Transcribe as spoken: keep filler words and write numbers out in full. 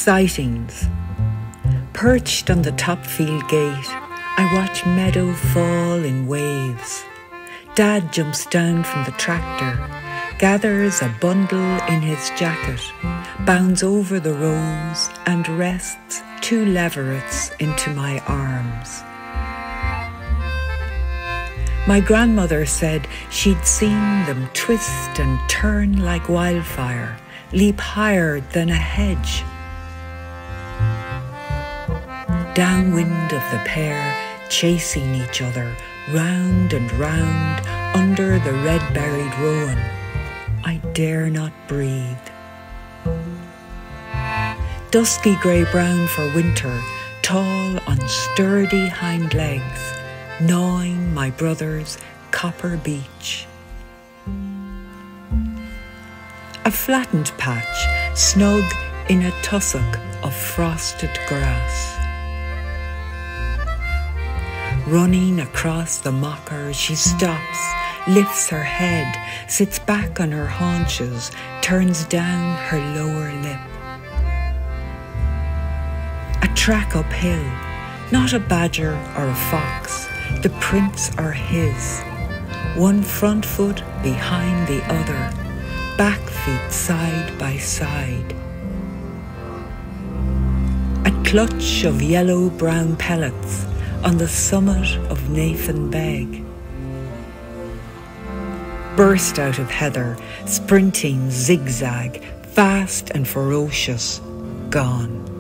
Sightings. Perched on the top field gate, I watch meadow fall in waves. Dad jumps down from the tractor, gathers a bundle in his jacket, bounds over the rows and rests two leverets into my arms. My grandmother said she'd seen them twist and turn like wildfire, leap higher than a hedge. Downwind of the pair, chasing each other, round and round, under the red-berried rowan. I dare not breathe. Dusky grey-brown for winter, tall on sturdy hind legs, gnawing my brother's copper beach. A flattened patch, snug in a tussock of frosted grass. Running across the mocker, she stops, lifts her head, sits back on her haunches, turns down her lower lip. A track uphill, not a badger or a fox, the prints are his. One front foot behind the other, back feet side by side. A clutch of yellow-brown pellets on the summit of Nathan Beg. Burst out of heather, sprinting zigzag, fast and ferocious, gone.